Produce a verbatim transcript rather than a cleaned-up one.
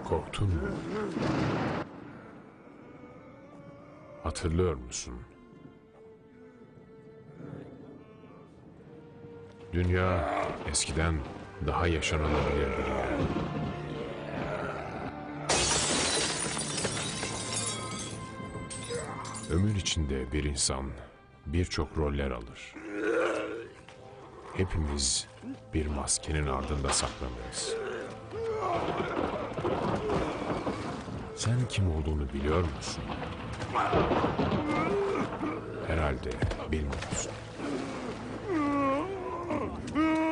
Korktun mu? Hatırlıyor musun? Dünya eskiden daha yaşanılabilir bir yer. Ömür içinde bir insan birçok roller alır. Hepimiz bir maskenin ardında saklanırız. Sen kim olduğunu biliyor musun? Herhalde bilmiyorsun.